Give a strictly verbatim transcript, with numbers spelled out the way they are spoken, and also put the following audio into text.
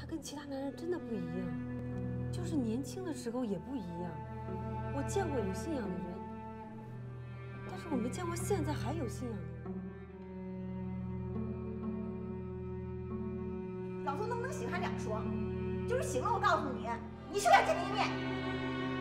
跟其他男人真的不一样，就是年轻的时候也不一样。我见过有信仰的人，但是我没见过现在还有信仰的人。 老宋能不能行还两说，就是行了，我告诉你，你去给他见一面。